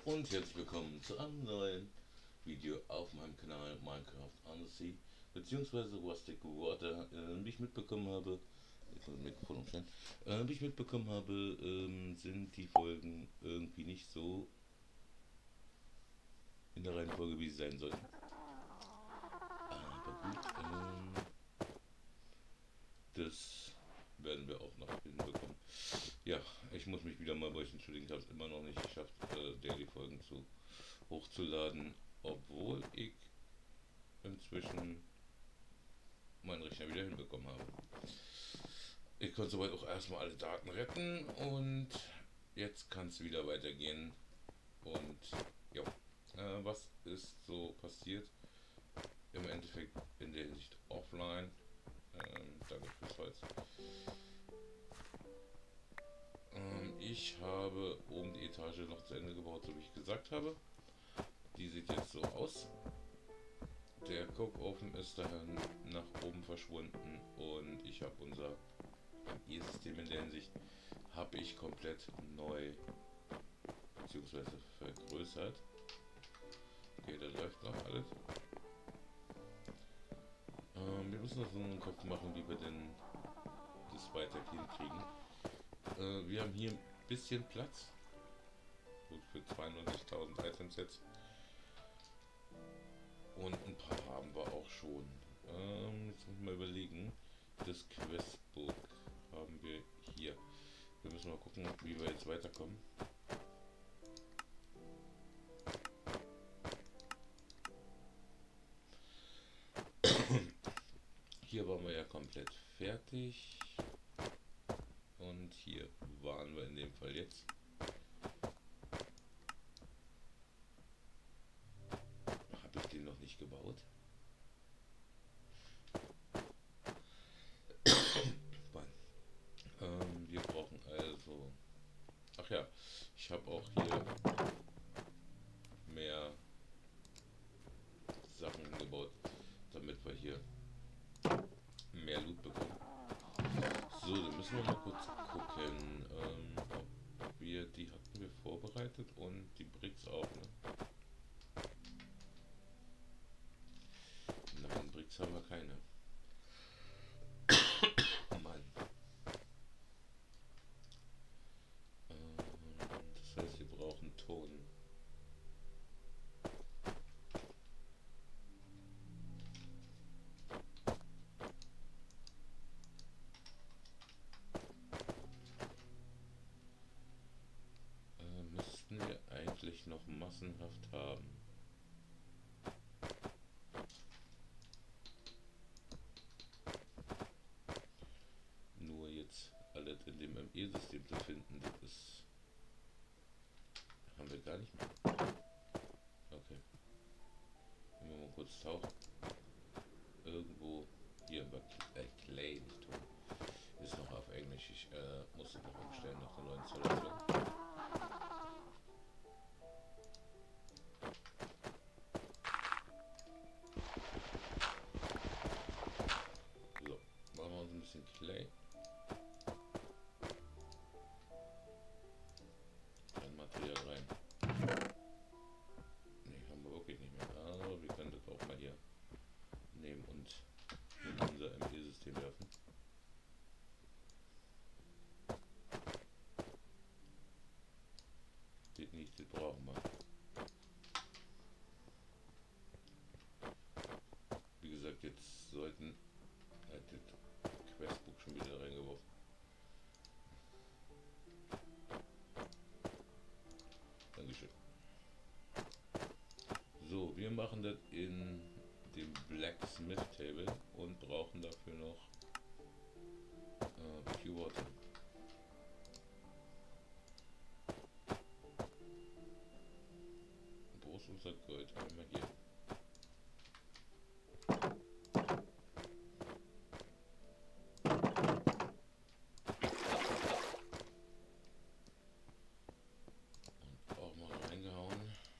Und herzlich willkommen zu einem neuen Video auf meinem Kanal Minecraft Undersea beziehungsweise Rustic Water. Wie ich mitbekommen habe, jetzt muss das Mikrofon umstellen, wie ich mitbekommen habe, sind die Folgen irgendwie nicht so in der Reihenfolge, wie sie sein sollten. Aber gut, das werden wir auch noch hinbekommen. Ja, ich muss mich wieder mal bei euch entschuldigen, ich habe es immer noch nicht geschafft, Daily-Folgen hochzuladen, obwohl ich inzwischen meinen Rechner wieder hinbekommen habe. Ich konnte soweit auch erstmal alle Daten retten und jetzt kann es wieder weitergehen. Und ja, was ist so passiert? Im Endeffekt in der Hinsicht offline. Danke fürs Holz. Ich habe oben die Etage noch zu Ende gebaut, so wie ich gesagt habe. Die sieht jetzt so aus. Der Kochofen ist dahin nach oben verschwunden und ich habe unser E-System in der Hinsicht habe ich komplett neu bzw. vergrößert. Okay, da läuft noch alles. Wir müssen uns einen Kopf machen, wie wir denn das weiter hinkriegen. Wir haben hier ein bisschen Platz. Gut, für 92.000 Items jetzt. Und ein paar haben wir auch schon. Jetzt muss ich mal überlegen. Das Questbook haben wir hier. Wir müssen mal gucken, wie wir jetzt weiterkommen. Hier waren wir ja komplett fertig. Und hier waren wir in dem Fall jetzt. Habe ich den noch nicht gebaut? Wir brauchen also... Ach ja, ich habe auch hier mehr Sachen gebaut, damit wir hier mehr Loot bekommen. So, dann müssen wir mal kurz gucken, ob wir, die hatten wir vorbereitet und die Bricks auch, ne? Nein, Bricks haben wir keine. Mann. Das heißt, wir brauchen Ton. Müssten wir eigentlich noch massenhaft haben. Nur jetzt alles in dem ME-System zu finden, das ist... Haben wir gar nicht mehr. Okay. Wenn wir mal kurz tauchen. Irgendwo hier bei Clay, nicht Ton. Ist noch auf Englisch. Ich muss es noch umstellen nach der neuen Installation. So, machen wir uns ein bisschen Clay. Ein Material rein. Ne, haben wir wirklich nicht mehr. Aber wir können das auch mal hier nehmen und in unser ME-System werfen. Das nicht, das brauchen wir. Wie gesagt, jetzt sollten das Questbook schon wieder reingeworfen. Dankeschön. So, wir machen das in dem Blacksmith Table und brauchen dafür noch Pure Water. Wo ist unser Gold? Einmal hier. Und auch mal reingehauen.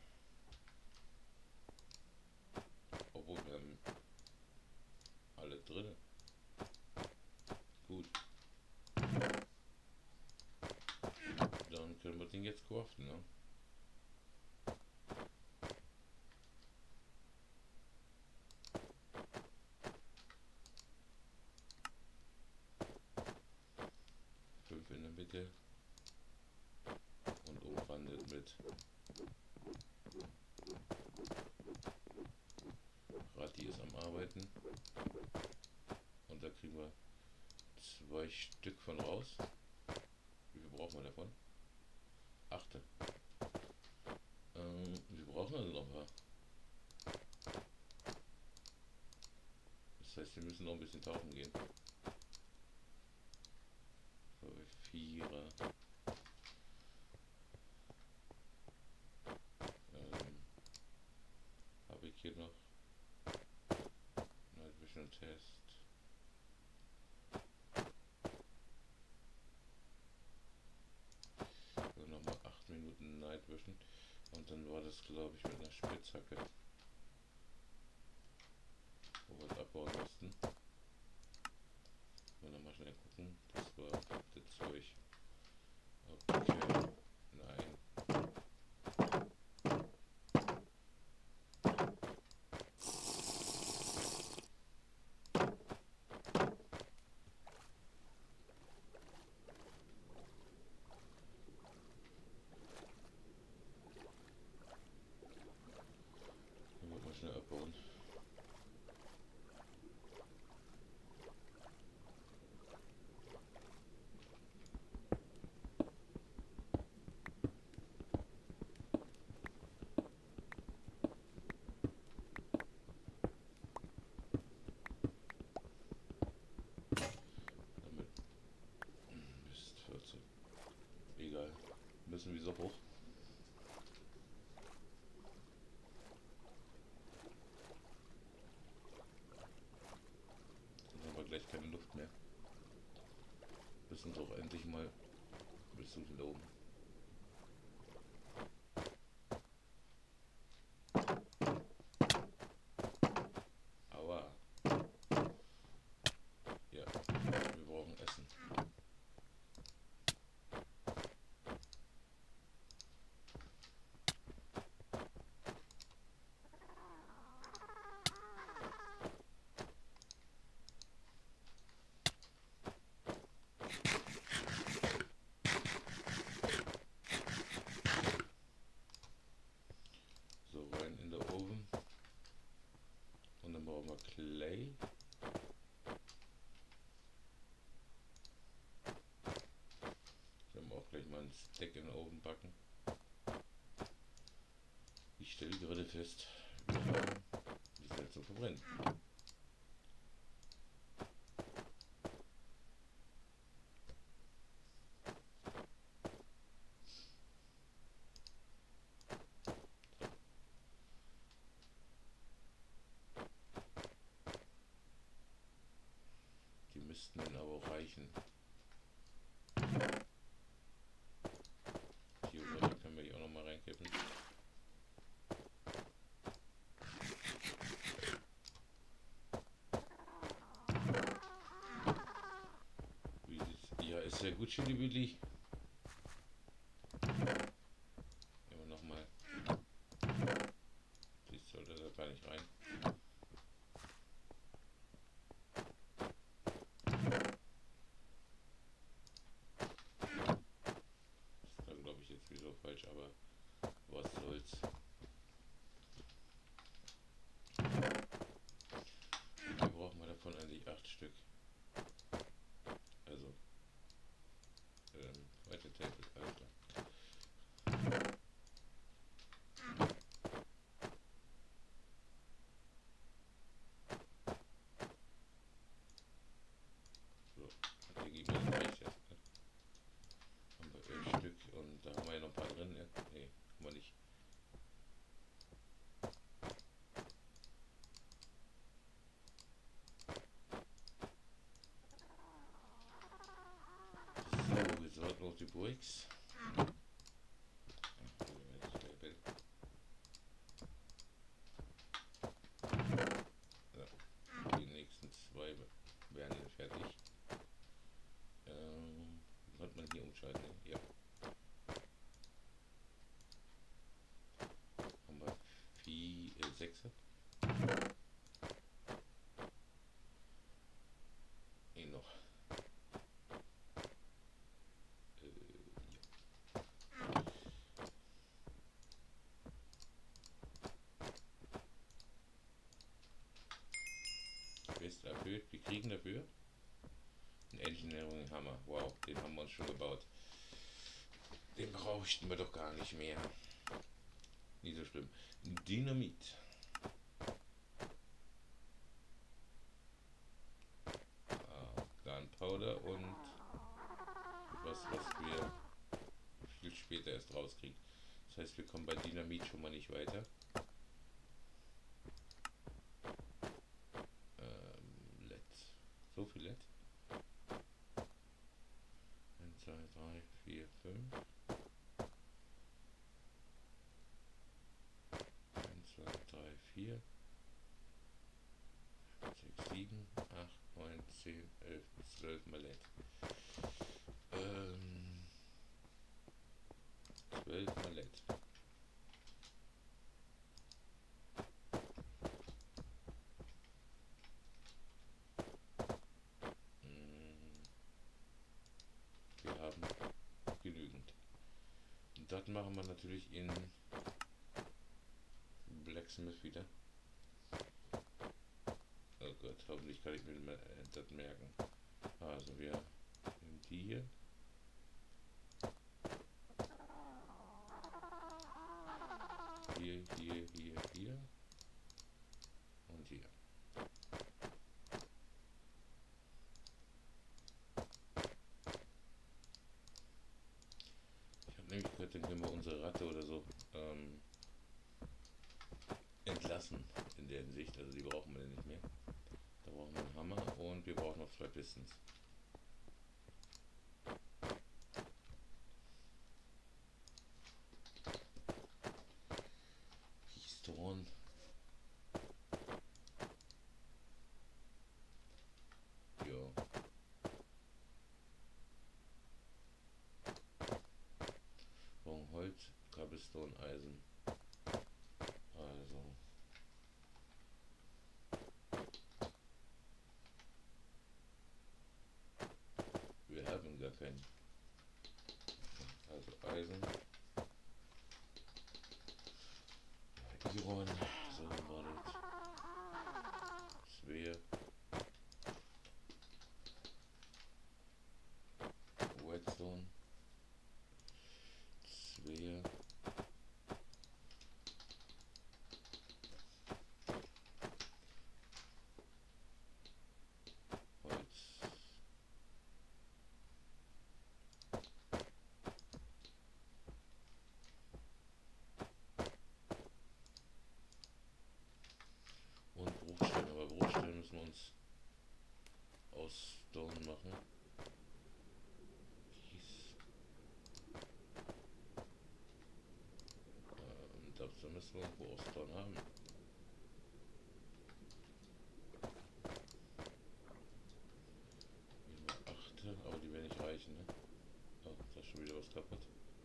Obwohl wir haben alle drin. Gut. Dann können wir den jetzt craften, ne? bitte. Und umwandelt mit Rati ist am Arbeiten. Und da kriegen wir 2 Stück von raus. Wie viel brauchen wir davon? 8. Wir brauchen also noch ein paar. Das heißt, wir müssen noch ein bisschen tauchen gehen. So, 4er. Habe ich hier noch Night Vision Test. So, nochmal 8 Minuten Night Vision. Und dann war das, glaube ich, mit einer Spitzhacke, wo wir es abbauen mussten. Und dann mal schnell gucken. Das war das Zeug. Okay. Nein. Dann wird man schnell abbauen. Damit Mist, 14. Egal. Müssen wir so hoch. Dann haben wir gleich keine Luft mehr. Bis uns auch endlich mal bis zu da oben. Aber ja, wir brauchen Essen. So, rein in den Ofen. Und dann brauchen wir Clay. Können wir auch gleich mal ein Steak in den Ofen backen. Ich stelle gerade fest, wir haben die Zeit zum Verbrennen. Die müssten dann aber auch reichen. Theoretisch können wir hier auch noch mal reinkippen. Wie sieht's? Ja, ist sehr gut, Chili Willi. Nehmen wir nochmal. Die sollte da gar nicht rein. Das ist da, glaube ich, jetzt wieder falsch, aber was soll's. Hier brauchen wir davon eigentlich 8 Stück. Also, zweite Tafel, alles klar. So, denke ich mal, das reicht jetzt. Ne? Haben wir 11 Stück und da haben wir ja noch ein paar drin. Ne, nee, haben wir nicht. So, jetzt warten wir auf die Bricks. Ja, die nächsten 2 werden dann fertig. Konnte man hier umschalten? Ne? Ja. Haben wir 6. Noch. erhöht. Wir kriegen dafür einen Engineering Hammer. Wow, den haben wir uns schon gebaut. Den brauchten wir doch gar nicht mehr. Nicht so schlimm. Dynamit. Gunpowder und was wir viel später erst rauskriegen. Das heißt, wir kommen bei Dynamit schon mal nicht weiter. LED. So viel LED. 1, 2, 3, 4, 5. 1, 2, 3, 4. 6, 7, 8, 9, 10, 11, 12 mal LED. 12 mal LED. Wir haben genügend. Das machen wir natürlich in Blacksmith wieder. Oh Gott, hoffentlich kann ich mir das merken. Also wir nehmen die hier. Hier und hier. Ich habe nämlich gehört, dann können wir unsere Ratte oder so entlassen in der Hinsicht. Also die brauchen wir nicht mehr. Da brauchen wir einen Hammer und wir brauchen noch 2 Pistons. Piston. Ja. Brauchen Holz, Cobblestone, Eisen. Also. Wir haben gar keinen. Also Eisen. Iron. So war das. Schwer. Redstone. Schwer. Holz. Und Bruchstein. Aber Bruchstein müssen wir uns aus Stone machen. Da müssen wir irgendwo aus Stone haben. Hier noch 8, aber die werden nicht reichen, ne? Oh, da ist schon wieder was kaputt.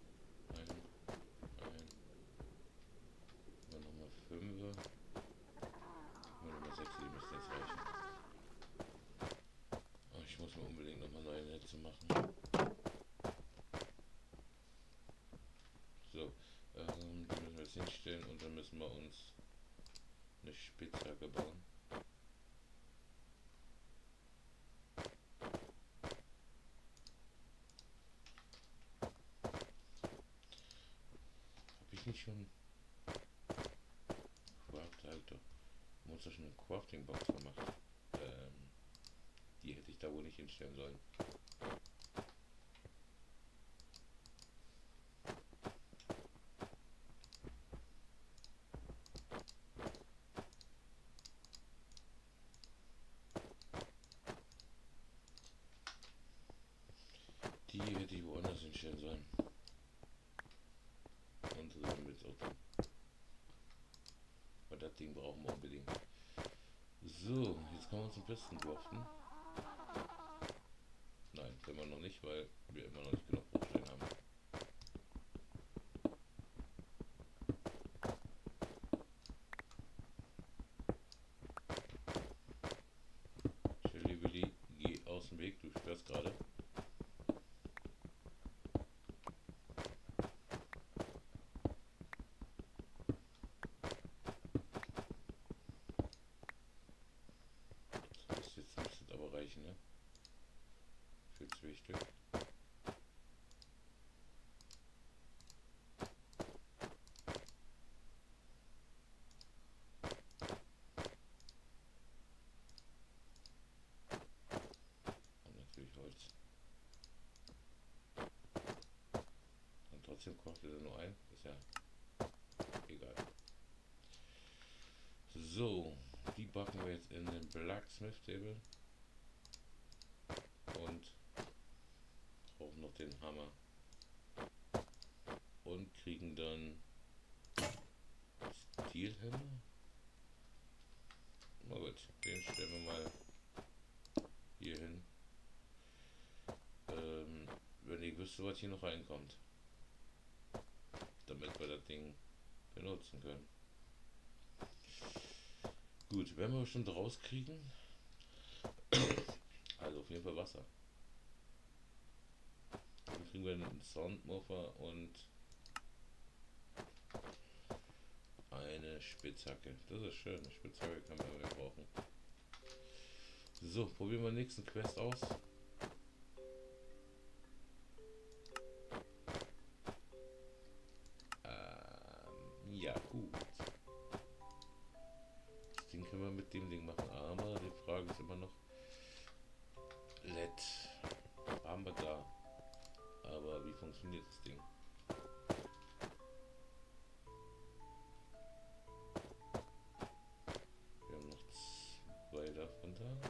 Dann nochmal 5. Nochmal 6, die müssen jetzt reichen. Oh, ich muss mir unbedingt nochmal neue Netze machen. So, die müssen wir jetzt hinstellen und dann müssen wir uns eine Spitzhacke bauen. Habe ich nicht schon muss doch schon eine Crafting Box gemacht. Die hätte ich da wohl nicht hinstellen sollen. Die hätte ich woanders hinstellen sollen. Und so damit es auch tun. Weil das Ding brauchen wir unbedingt. So, jetzt können wir uns ein Pisten craften. Nein, können wir noch nicht, weil wir immer noch nicht genug Bruchstein haben. Chili Willy, geh aus dem Weg, du störst gerade. Das ist jetzt trotzdem kocht er nur ein. Ist ja egal. So, die backen wir jetzt in den Blacksmith Table. Und brauchen noch den Hammer. Und kriegen dann Steelhammer. Na gut, den stellen wir mal hier hin. Wenn ich wüsste, was hier noch reinkommt. Damit wir das Ding benutzen können. Gut, werden wir bestimmt rauskriegen. Also auf jeden Fall Wasser. Dann kriegen wir einen Soundmuffer und eine Spitzhacke. Das ist schön, eine Spitzhacke kann man brauchen. So, probieren wir den nächsten Quest aus. Ja, gut. Das Ding können wir mit dem Ding machen, aber die Frage ist immer noch, LED haben wir da, aber wie funktioniert das Ding? Wir haben noch 2 davon da.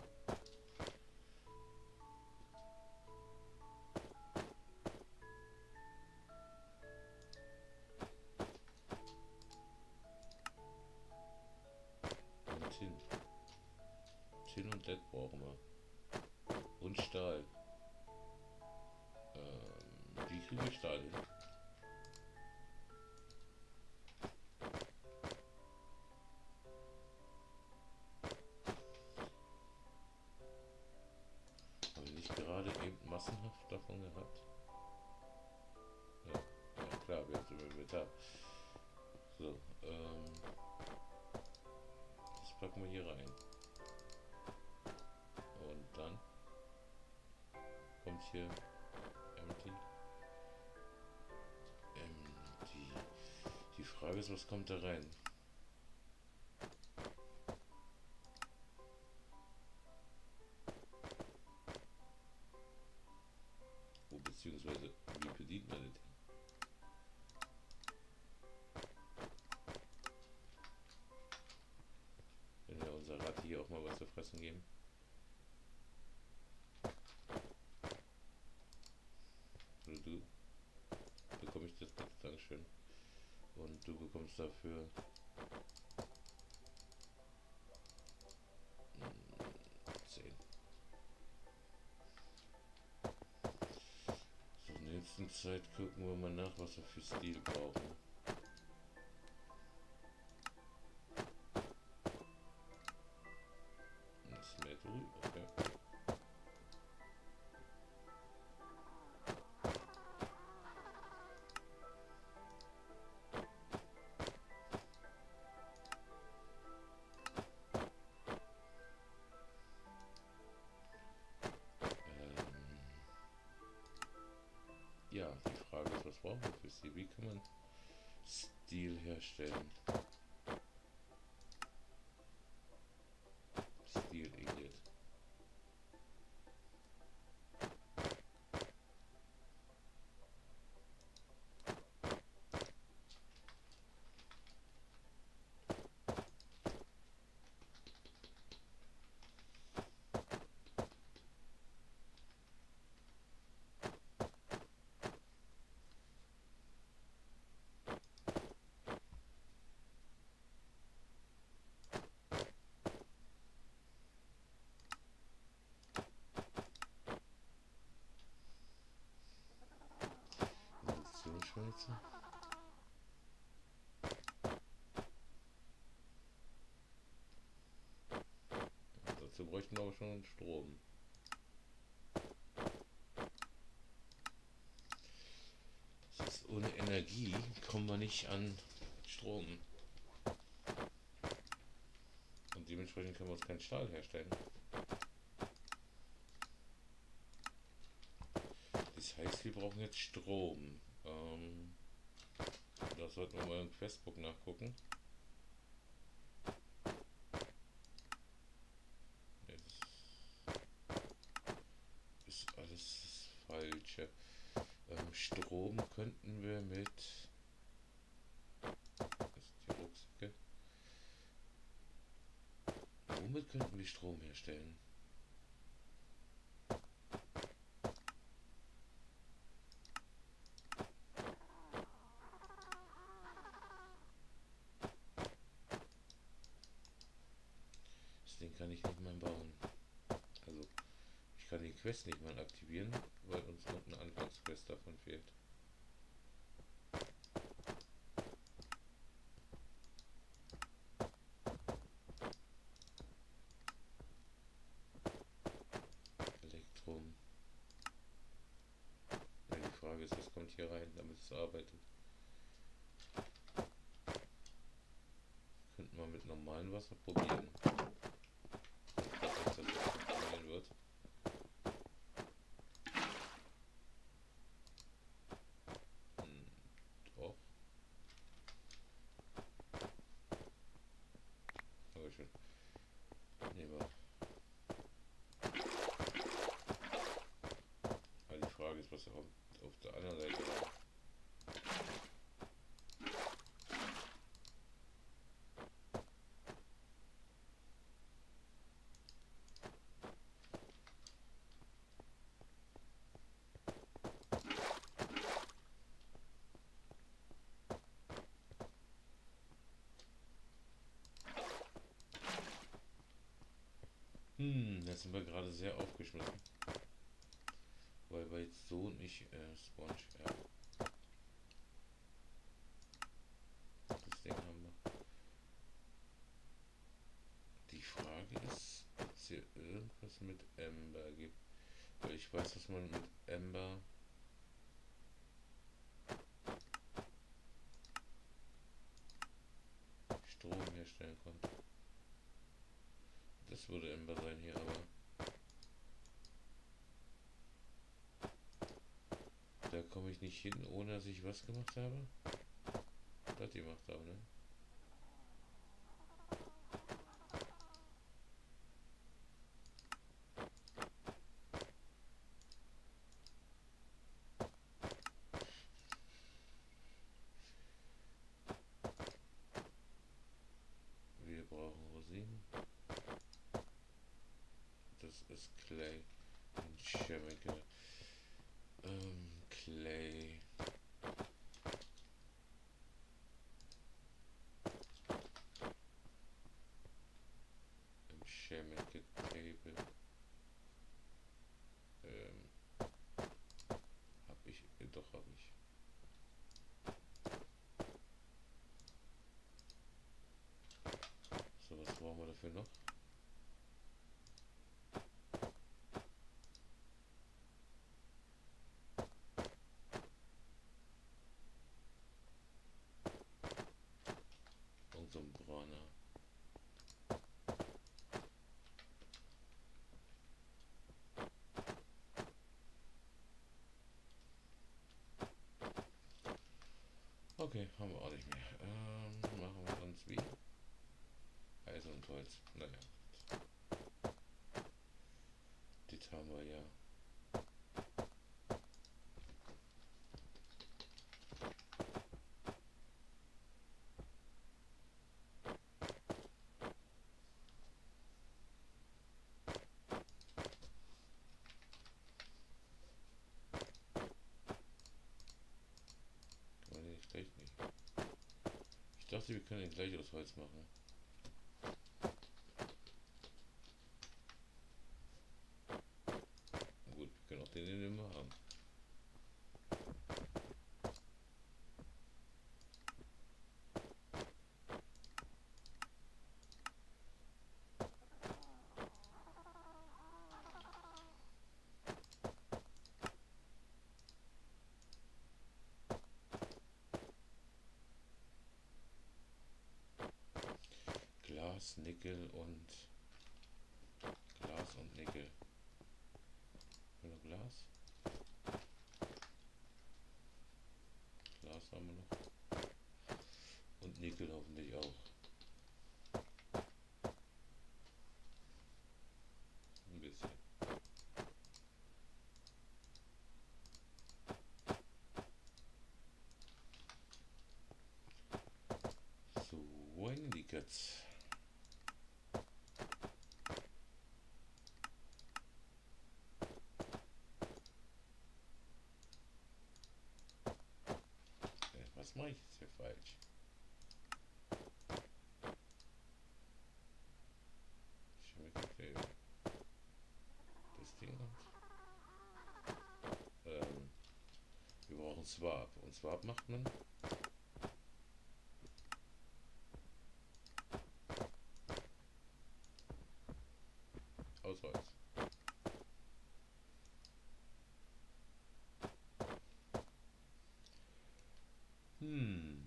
Tin und LED brauchen wir. Und Stahl. Wie kriegen wir Stahl hin? Haben wir nicht gerade eben massenhaft davon gehabt? Ja, ja klar, wir haben es im Inventar. So, das packen wir hier rein. Und dann kommt hier empty. Die Frage ist, was kommt da rein? Beziehungsweise, wie bedient man das? Wenn wir unser Rad hier auch mal was zu fressen geben. Oder du, bekomme ich das bitte, Dankeschön. Und du bekommst dafür 10. So, in der nächsten Zeit gucken wir mal nach, was wir für Stil brauchen. Ein Smetry, okay. Ja, die Frage ist, was brauchen wir für Stil? Wie kann man Stil herstellen? Stil Ingot. Induktionsschmelze. Dazu bräuchten wir aber schon Strom. Das ist, ohne Energie kommen wir nicht an Strom. Und dementsprechend können wir uns keinen Stahl herstellen. Das heißt, wir brauchen jetzt Strom. Das sollten wir mal im Questbook nachgucken. Jetzt ist alles das Falsche. Strom könnten wir mit, das ist die Rucksäcke, womit könnten wir Strom herstellen? Das Ding kann ich nicht mal bauen. Also, ich kann die Quest nicht mal aktivieren, weil uns noch eine Anfangsquest davon fehlt. Elektrum. Ja, die Frage ist, was kommt hier rein, damit es arbeitet. Könnten wir mit normalem Wasser probieren. Ich glaube, dass das funktionieren wird. Doch. Aber schon. Nehmen wir. Aber die Frage ist, was auf der anderen Seite war. Jetzt sind wir gerade sehr aufgeschmissen. Weil wir jetzt so nicht Sponge, ja. Das Ding haben wir. Die Frage ist, ob es hier irgendwas mit Ember gibt. Weil ich weiß, dass man mit Ember Strom herstellen konnte. Das würde Ember sein hier, aber da komme ich nicht hin, ohne dass ich was gemacht habe. Das gemacht habe, ne? Wir brauchen Rosinen. Das ist Clay und Chemical. Clay. Im Chemical Table. Hab ich. Doch, hab ich. So, was brauchen wir dafür noch? Und so ein brauner. Okay, haben wir auch nicht mehr. Machen wir sonst wie? Eisen und Holz. Naja. Das haben wir ja. Kann man den gleich nicht. Ich dachte, wir können den gleich aus Holz machen. Gut, wir können auch den immer haben. Glas, Nickel und Glas und Nickel. Haben wir noch Glas? Glas haben wir noch. Und Nickel hoffentlich auch. Ein bisschen. jetzt. Was mache ich jetzt hier falsch? Das Ding wir brauchen Swap. Und Swap macht man Ausweis. Und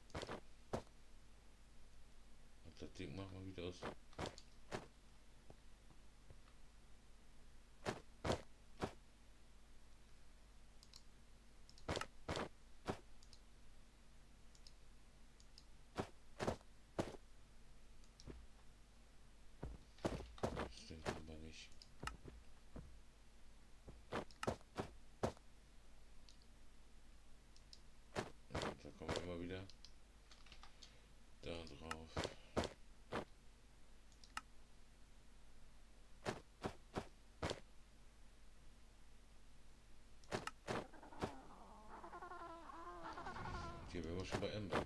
das Ding machen wir wieder aus. Das Ding haben wir nicht. Und da kommen wir immer wieder da drauf. Und hier wären wir schon bei Ember.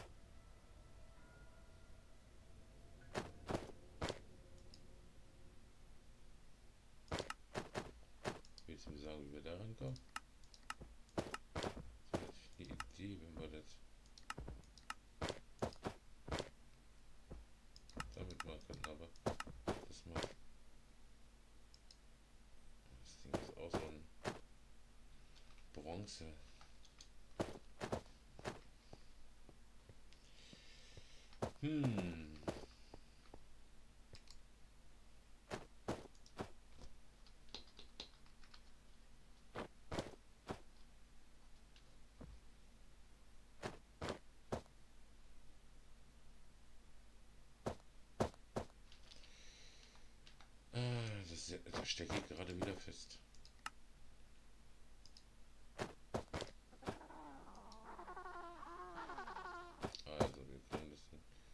Willst du mir sagen, wie wir da rankommen? Das ist eine Idee, wenn wir das damit machen können, aber das macht. Das Ding ist auch so ein Bronze. Da stecke ich gerade wieder fest. Also, wir können das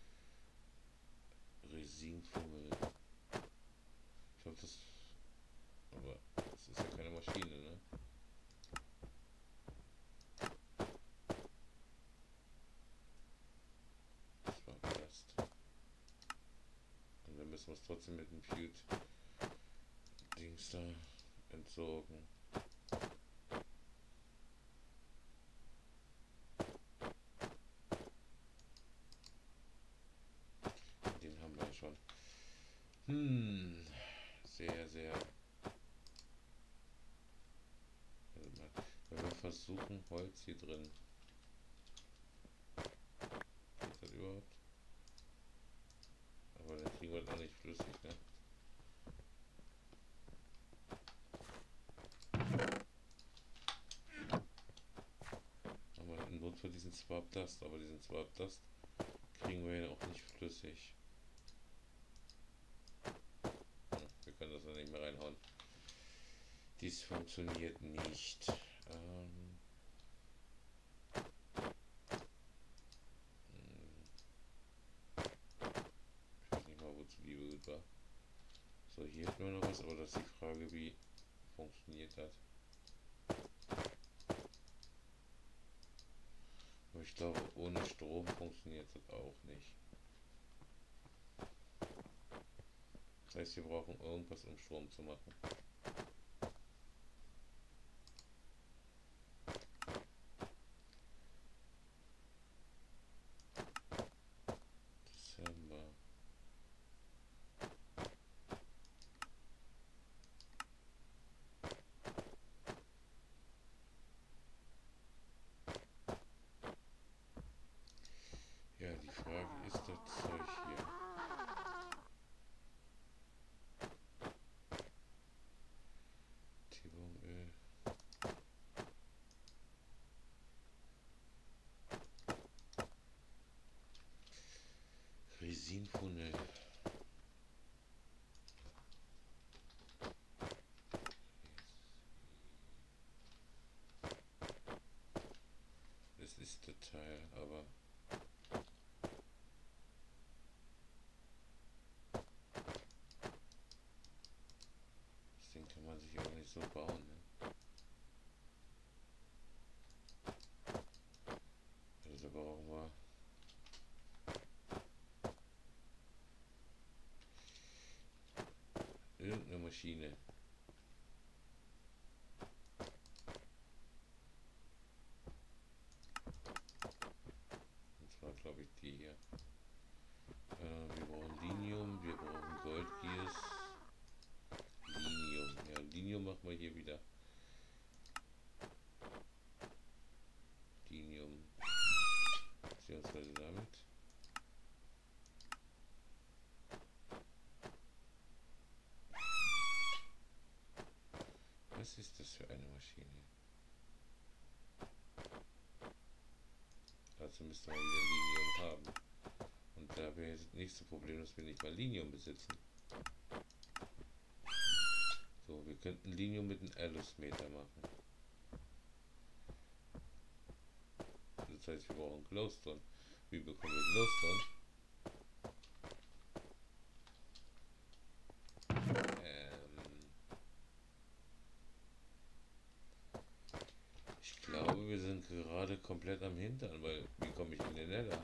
Resinfummel. Ich glaube, das. Aber das ist ja keine Maschine, ne? Das war Plast. Und dann müssen wir es trotzdem mit dem Fute-Dings da entsorgen. Den haben wir schon. Sehr, sehr. Also mal, wenn wir versuchen, Holz hier drin. Geht das überhaupt? Aber dann kriegen wir das auch nicht flüssig, ne? Aber im Notfall diesen Swap Dust, aber diesen Swap Dust kriegen wir ja auch nicht flüssig. Wir können das dann nicht mehr reinhauen. Dies funktioniert nicht. Ich weiß nicht mal, wozu die gut war. So, hier hätten wir noch was, aber das ist die Frage, wie funktioniert das. Aber ich glaube, ohne Strom funktioniert das auch nicht. Das heißt, wir brauchen irgendwas, um Strom zu machen. Dezember. Ja, die Frage ist das Zeug hier. Tibumöl. Resinfunnel. Das ist der Teil, aber Maschine. Und zwar glaube ich die hier. Wir brauchen Linium, wir brauchen Goldgears. Linium. Ja, Linium machen wir hier wieder. Linium. Beziehungsweise damit. Was ist das für eine Maschine? Dazu müsste man wieder Linium haben. Und da wäre jetzt das nächste Problem, dass wir nicht mal Linium besitzen. So, wir könnten Linium mit einem Alusmeter machen. Das heißt, wir brauchen Glowstone. Wie bekommen wir Glowstone? Ich glaube, wir sind gerade komplett am Hintern, weil wie komme ich in den Nether?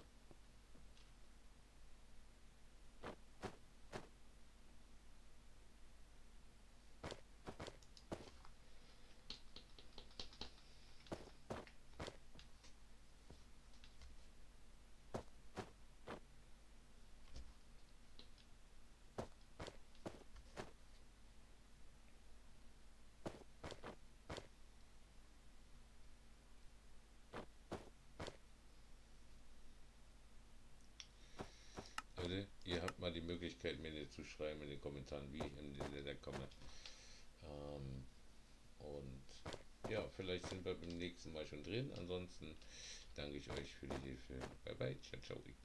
Leute, ihr habt mal die Möglichkeit, mir zu schreiben in den Kommentaren, wie ich in den Nether komme. Und ja, vielleicht sind wir beim nächsten Mal schon drin. Ansonsten danke ich euch für die Hilfe. Bye bye, ciao, ciao.